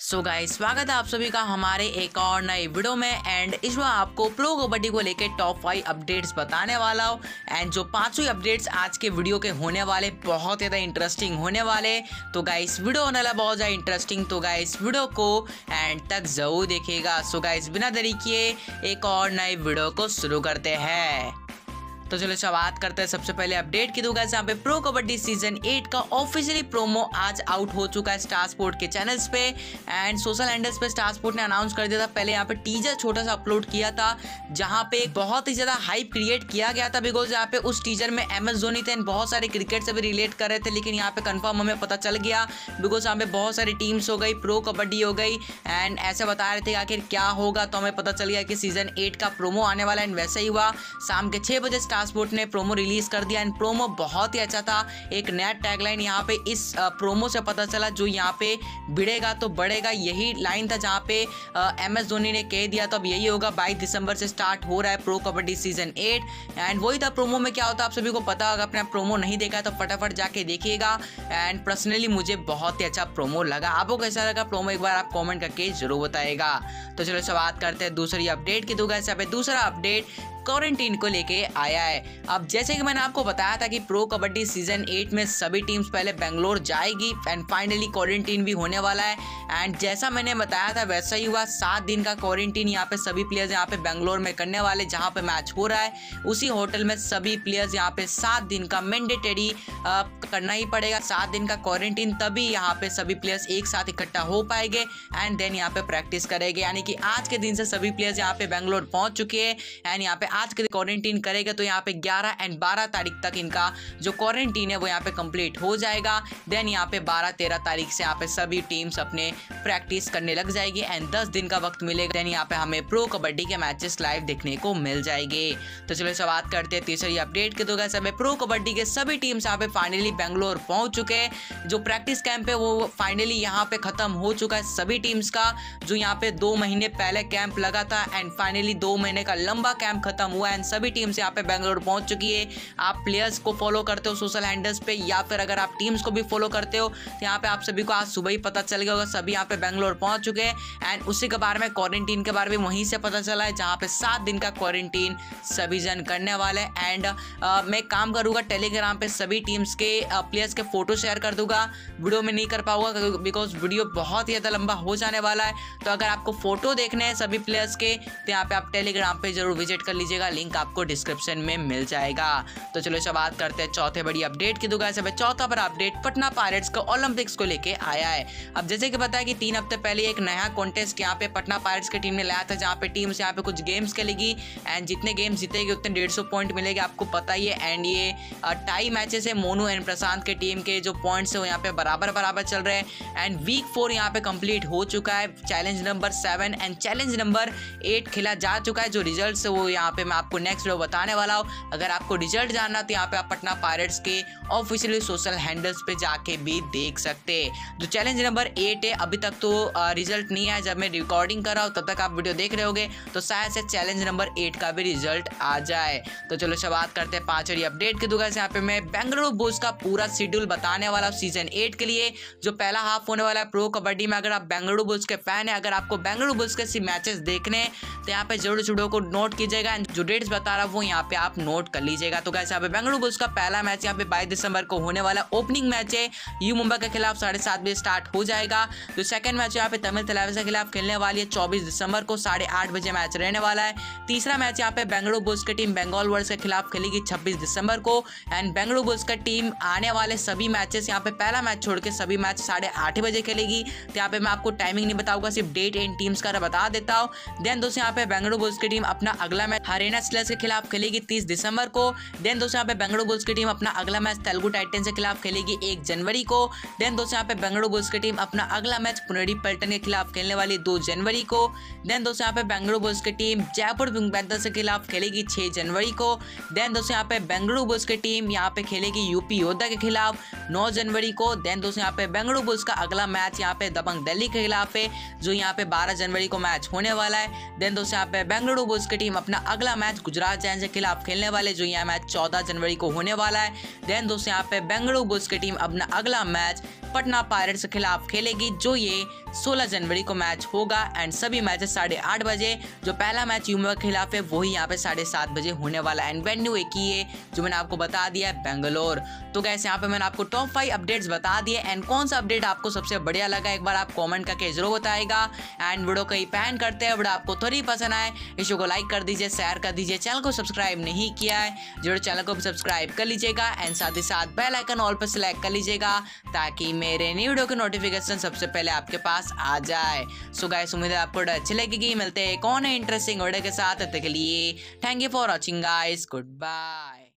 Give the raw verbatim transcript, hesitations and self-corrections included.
सो so guys, स्वागत है आप सभी का हमारे एक और नए वीडियो में। एंड इस बार आपको प्रो कबड्डी को लेके टॉप फाइव अपडेट्स बताने वाला हूँ। एंड जो पांचों अपडेट्स आज के वीडियो के होने वाले बहुत ज़्यादा इंटरेस्टिंग होने वाले। तो गाइस वीडियो होने वाला बहुत ज़्यादा इंटरेस्टिंग, तो गाइस वीडियो को एंड तक जरूर देखिएगा। सो so गाइस बिना देरी किए एक और नए वीडियो को शुरू करते हैं। तो चलो शुरुआत करते हैं सबसे पहले अपडेट की। तो गाइस यहाँ पे प्रो कबड्डी सीजन एट का ऑफिशियली प्रोमो आज आउट हो चुका है स्टार स्पोर्ट के चैनल्स पे एंड सोशल हैंडल्स पे। स्टार स्पोर्ट ने अनाउंस कर दिया था, पहले यहाँ पे टीजर छोटा सा अपलोड किया था जहाँ पे बहुत ही ज्यादा हाइप क्रिएट किया गया था, बिकॉज यहाँ पे उस टीजर में एम एस धोनी थे, बहुत सारे क्रिकेट से भी रिलेट कर रहे थे। लेकिन यहाँ पे कंफर्म हमें पता चल गया, बिकॉज यहाँ पे बहुत सारी टीम्स हो गई, प्रो कबड्डी हो गई एंड ऐसे बता रहे थे आखिर क्या होगा। तो हमें पता चल गया कि सीजन एट का प्रोमो आने वाला है एंड वैसे ही हुआ। शाम के छह बजे स्टार स्पोर्ट ने प्रोमो रिलीज कर दिया एंड प्रोमो बहुत ही अच्छा था। एक नया टैगलाइन यहाँ पे इस प्रोमो से पता चला, जो यहाँ पे भिड़ेगा तो बढ़ेगा, यही लाइन था जहाँ पे एम एस धोनी ने कह दिया। तो अब यही होगा, बाईस दिसंबर से स्टार्ट हो रहा है Pro Kabaddi season eight and वही था प्रोमो में क्या होता है आप सभी को पता होगा। अपना प्रोमो नहीं देखा है तो फटाफट जाके देखिएगा एंड पर्सनली मुझे बहुत ही अच्छा प्रोमो लगा। आपको कैसा लगा प्रोमो एक बार आप कॉमेंट करके जरूर बताइएगा। तो चलो शुरुआत करते हैं दूसरी अपडेट की। तो गाइस यहाँ पे दूसरा अपडेट क्वारंटीन को लेके आया है। अब जैसे कि मैंने आपको बताया था कि प्रो कबड्डी सीजन एट में सभी टीम्स पहले बेंगलोर जाएगी एंड फाइनली क्वारंटीन भी होने वाला है एंड जैसा मैंने बताया था वैसा ही हुआ। सात दिन का क्वारंटीन यहाँ पे सभी प्लेयर्स यहाँ पे बेंगलोर में करने वाले, जहाँ पे मैच हो रहा है उसी होटल में सभी प्लेयर्स यहाँ पे सात दिन का मैंडेटरी करना ही पड़ेगा। सात दिन का क्वारंटीन, तभी यहाँ पे सभी प्लेयर्स एक साथ इकट्ठा हो पाएंगे एंड देन यहाँ पे प्रैक्टिस करेंगे। यानी कि आज के दिन से सभी प्लेयर्स यहाँ पे बेंगलोर पहुंच चुके हैं एंड यहाँ पे आज के क्वारंटीन करेगा। तो यहाँ पे ग्यारह एंड बारह तारीख तक इनका जो क्वारंटीन है वो यहाँ पे कंप्लीट हो जाएगा। देन यहाँ पे बारह तेरह तारीख से यहाँ पे सभी टीम्स अपने प्रैक्टिस करने लग जाएगी एंड दस दिन का वक्त मिलेगा। देन यहाँ पे हमें प्रो कबड्डी के मैचेस लाइव देखने को मिल जाएंगे। तो चलो शुरुआत करते हैं तीसरी अपडेट के। तो गाइस हमें प्रो कबड्डी के सभी टीम्स यहाँ पे फाइनली बेंगलोर पहुंच चुके हैं। जो प्रैक्टिस कैंप है वो फाइनली यहाँ पे खत्म हो चुका है सभी टीम्स का। जो यहाँ पे दो महीने पहले कैंप लगा था एंड फाइनली दो महीने का लंबा कैंप खत्म हुआ है। सभी टीम्स यहाँ पे बेंगलोर पहुंच चुकी है। आप प्लेयर्स को फॉलो करते हो सोशल हैंडल्स पे या फिर अगर आप टीम्स को भी फॉलो करते हो तो यहाँ पे आप सभी को आज सुबह ही पता चल गया होगा, सभी यहाँ पे बेंगलोर पहुंच चुके हैं एंड उसी के बारे में क्वारंटीन के बारे में वहीं से पता चला है, जहाँ पे सात दिन का क्वारंटीन सभी जन करने वाले एंड मैं काम करूँगा टेलीग्राम पे सभी टीम्स के प्लेयर्स के फोटो शेयर कर दूंगा। वीडियो में नहीं कर पाऊंगा बिकॉज वीडियो बहुत ही ज़्यादा लंबा हो जाने वाला है। तो अगर आपको फोटो देखने हैं सभी प्लेयर्स के तो यहाँ पे आप टेलीग्राम पे जरूर विजिट कर लीजिएगा, लिंक आपको डिस्क्रिप्शन में मिल जाएगा। तो चलो शुरुआत करते हैं चौथे बड़ी अपडेट की। तो गाइस अब चौथा बड़ा अपडेट पटना पायरेट्स को ओलंपिक्स को लेके आया है। अब जैसे कि पता है कि तीन हफ्ते पहले एक नया कॉन्टेस्ट यहाँ पे पटना पायरेट्स की टीम ने लाया था, जहाँ पे टीम्स यहाँ पे कुछ गेम्स खेलेगी एंड जितने गेम्स जीतेगी उतने डेढ़ सौ पॉइंट मिलेंगे, आपको पता ही है। एंड ये टाई मैचेस है, मोनू एंड प्रशांत के टीम के जो पॉइंट्स है वो यहाँ पे बराबर बराबर चल रहे हैं एंड वीक फोर यहाँ पे कंप्लीट हो चुका है। Challenge number seven and challenge number eight खेला जा चुका है। जो रिजल्ट है वो यहाँ पे मैं आपको नेक्स्ट वीडियो बताने वाला हूँ। अगर आपको रिजल्ट जानना तो यहाँ पे आप पटना पायरेट्स के ऑफिशियली सोशल हैंडल्स पे जाके भी देख सकते हैं। जो चैलेंज नंबर एट है अभी तक तो रिजल्ट नहीं आया, जब मैं रिकॉर्डिंग कर रहा हूँ तब तक आप वीडियो देख रहे होगे तो शायद से चैलेंज नंबर एट का भी रिजल्ट आ जाए। तो चलो शुरुआत करते हैं पांचवी अपडेट की। दुकान से यहाँ पे मैं बेंगलुरु बुल्स का पूरा शेड्यूल बताने वाला हूँ सीजन एट के लिए। जो पहला हाफ होने वाला है प्रो कबड्डी में, अगर आप बेंगलुरु बुल्स के फैन है, अगर आपको बेंगलुरु बुल्स के मैचेस देखने हैं तो यहाँ पे जरूर वीडियो को नोट कीजिएगा। जो डेट्स बता रहा हूँ वो यहाँ पे आप नोट कर लीजिएगा। तो गाइस यहाँ पे बेंगलुरु बुल्स का पहला मैच यहाँ पे बाईस दिसंबर को होने वाला ओपनिंग मैच है, यू मुंबई के खिलाफ साढ़े सात बजे स्टार्ट हो जाएगा। जो सेकंड मैच यहाँ पे तमिल तलावस के खिलाफ खेलने वाली है चौबीस दिसंबर को, साढ़े आठ बजे मैच रहने वाला है। तीसरा मैच यहाँ पे बेंगलुरु बुल्स की टीम बंगाल वर्ल्ड्स के खिलाफ खेलेगी छब्बीस दिसंबर को एंड बेंगलुरु बुल्स की टीम आने वाले सभी मैचेस यहाँ पे पहला मैच छोड़ के सभी मैच साढ़े आठ बजे खेलेगी। तो यहाँ पे मैं आपको टाइमिंग नहीं बताऊंगा, सिर्फ डेट एंड टीम्स का बता देता हूँ। देन दोस्तों यहाँ पे बेंगलुरु बुल्स की टीम अपना अगला मैच हरियाणा स्लेयर्स के खिलाफ खेलेगी तीस दिसंबर को। देन दोस्तों यहाँ पे बेंगलुरु बुल्स की टीम अपना अगला मैच तेलुगु टाइटंस के खिलाफ खेलेगी एक जनवरी को। देन दोस्तों यहाँ पे बेंगलुरु बुल्स की टीम अपना अगला मैच पुनेरी पल्टन के खिलाफ खेलने वाली दो जनवरी को। देन दोस्तों यहाँ पे बेंगलुरु बुल्स की टीम जयपुर पिंक पैंथर्स के खिलाफ खेलेगी छह जनवरी को। देन दोस्तों यहाँ पे बेंगलुरु बुल्स की टीम यहाँ पे खेलेगी यूपी योद्धा के खिलाफ नौ जनवरी को। देन दोस्तों यहाँ पे बेंगलुरु बुल्स का अगला मैच यहाँ पे दबंग दिल्ली के खिलाफ है, जो यहाँ पे बारह जनवरी को मैच होने वाला है। देन दोस्तों यहाँ पे बेंगलुरु बुल्स की टीम अपना अगला मैच गुजरात जायंट्स के खिलाफ खेलने वाले, जो यहाँ मैच चौदह जनवरी को होने वाला है। देन दोस्तों यहाँ पे बेंगलुरु बुल्स की टीम अपना अगला मैच पटना पायरेट्स के खिलाफ खेलेगी, जो ये सोलह जनवरी को मैच होगा एंड सभी मैचेस साढ़े आठ बजे। जो पहला मैच यूमा के खिलाफ है वही यहाँ पे साढ़े सात बजे होने वाला है एंड वेन्यू एक ही है जो मैंने आपको बता दिया है, बेंगलोर। तो गैस यहाँ पे मैंने आपको टॉप फाइव अपडेट्स बता दिए एंड कौन सा अपडेट आपको सबसे बढ़िया लगा एक बार आप कमेंट करके जरूर बताएगा। एंड वीडियो कहीं पैन करते हैं, वीडियो आपको थोड़ी पसंद आए इस को लाइक कर दीजिए, शेयर कर दीजिए, चैनल को सब्सक्राइब नहीं किया है जरूर चैनल को भी सब्सक्राइब कर लीजिएगा एंड साथ ही साथ बेल आइकन ऑल पर सिलेक्ट कर लीजिएगा ताकि मेरे न्यू वीडियो की नोटिफिकेशन सबसे पहले आपके पास आ जाए। सो गाइस उम्मीद है आपको अच्छी लगेगी। मिलते हैं कौन है इंटरेस्टिंग वीडियो के साथ, तब तक के लिए thank you for watching guys, good bye.